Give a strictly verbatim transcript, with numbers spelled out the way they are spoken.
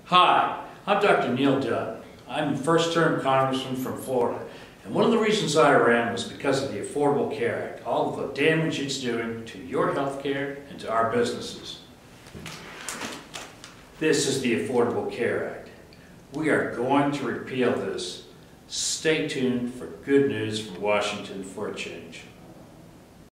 Hi, I'm Doctor Neil Dunn. I'm a first-term Congressman from Florida, and one of the reasons I ran was because of the Affordable Care Act, all of the damage it's doing to your health care and to our businesses. This is the Affordable Care Act. We are going to repeal this. Stay tuned for good news from Washington for a change.